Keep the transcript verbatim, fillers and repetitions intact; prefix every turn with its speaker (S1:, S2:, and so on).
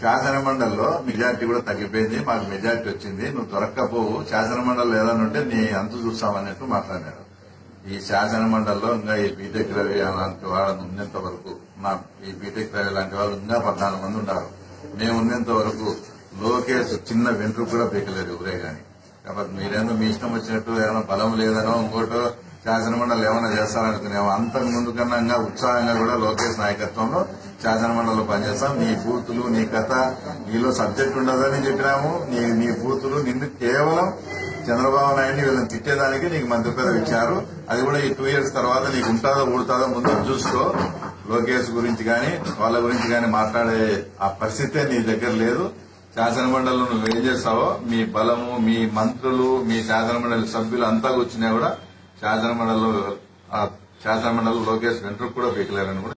S1: శాసన మండలిలో మెజార్టీ కూడా తగ్గిపోయింది, మాకు మెజార్టీ వచ్చింది, నువ్వు దొరక్కపోవు, శాసన మండలి ఏదైనా ఉంటే నీ అంతు చూస్తామన్నట్టు మాట్లాడారు. ఈ శాసన మండలిలో ఇంకా ఈ బీటెక్ రవి అలాంటి వాళ్ళని ఉన్నంత వరకు, మా ఈ బీటెక్ రవి లాంటి వాళ్ళు ఇంకా పద్నాలుగు మంది ఉంటారు. మేము ఉన్నంత వరకు లోకేష్ చిన్న వెంట్రుకు కూడా పీకలేరు ఎవరే గాని. కాబట్టి మీరేమో మీ ఇష్టం వచ్చినట్టు ఏమైనా బలం లేదనో ఇంకోటో శాసన మండలి ఏమైనా చేస్తారనుకునేమో. అంతకు ముందు కన్నా ఉత్సాహంగా కూడా లోకేష్ నాయకత్వంలో శాసన మండలిలో పనిచేస్తాం. నీ బూతులు, నీ కథ, నీలో సబ్జెక్ట్ ఉండదని చెప్పినాము. నీ నీ బూతులు నిన్ను కేవలం చంద్రబాబు నాయుడిని వీళ్ళని తిట్టేదానికి నీకు మంత్రి పదవి ఇచ్చారు. అది కూడా ఈ టూ ఇయర్స్ తర్వాత నీకు ఉంటుందో ఊడుతుందో ముందు చూసుకో. లోకేష్ గురించి గాని వాళ్ళ గురించి గాని మాట్లాడే ఆ పరిస్థితే నీ దగ్గర లేదు. శాసన మండలిలో నువ్వు ఏం చేస్తావో, మీ బలము, మీ మంత్రులు, మీ శాసన మండలి సభ్యులు అంతా వచ్చినా కూడా శాసన మండలిలో శాసన మండలిలో లోకేష్ వెంట్రుకు కూడా పీకలేరని కూడా